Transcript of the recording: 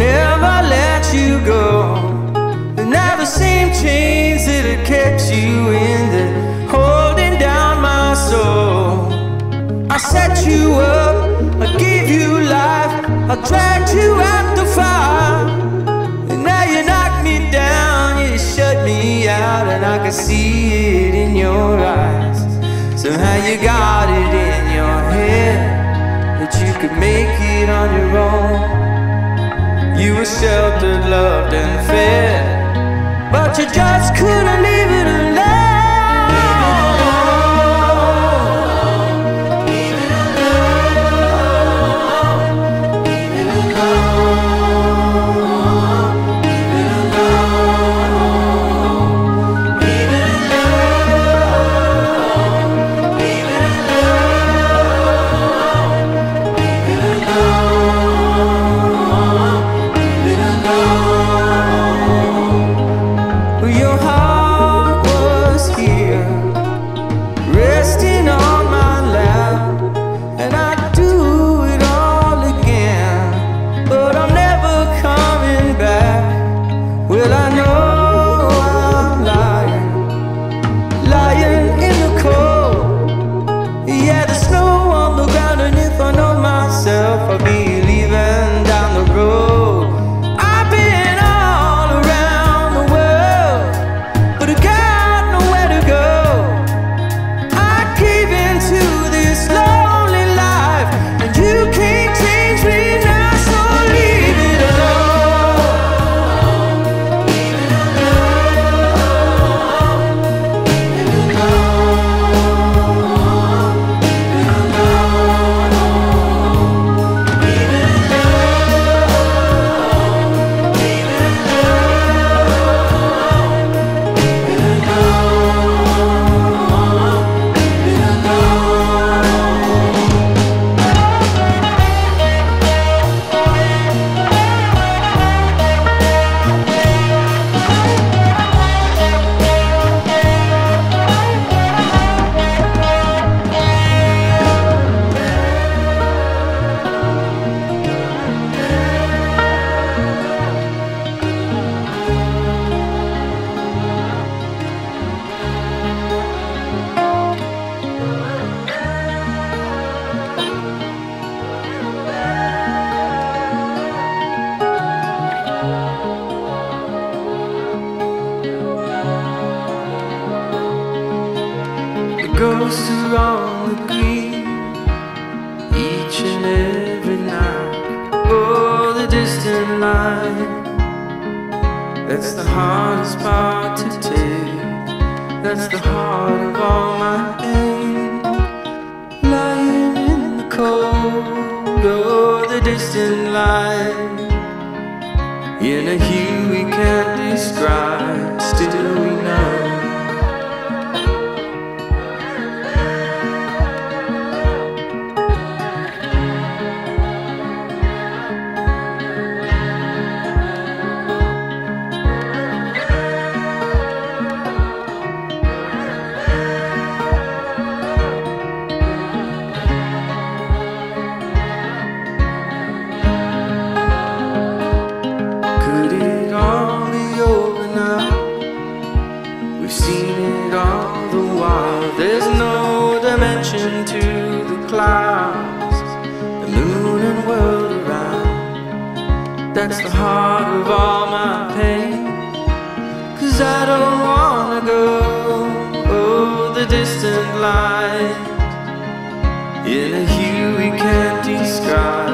never let you go. They're now the same chains that have kept you in there, holding down my soul. I set you up, I gave you life, I dragged you out the fire, and now you knock me down, you shut me out, and I can see it in your eyes. Somehow you got it in your head that you could make it on your own. You were sheltered, loved and fed, but you just couldn't leave it alone. Your heart was here, resting on my lap, and I'd do it all again, but I'm never coming back. Well, I know I'm lying, lying in the cold. Yeah, the snow on the ground, and if I know myself, I'll be leaving down the road. Ghosts are on the green each and every night. Oh, the distant line, that's the hardest part to take. That's the heart of all my pain. Lying in the cold, oh, the distant line, in a hue we can't describe, still we know. Could it all be over now? We've seen it all the while. There's no dimension to the clouds, the moon and world around. That's the heart of all my pain. 'Cause I don't wanna go, oh, the distant light, in a hue we can't describe.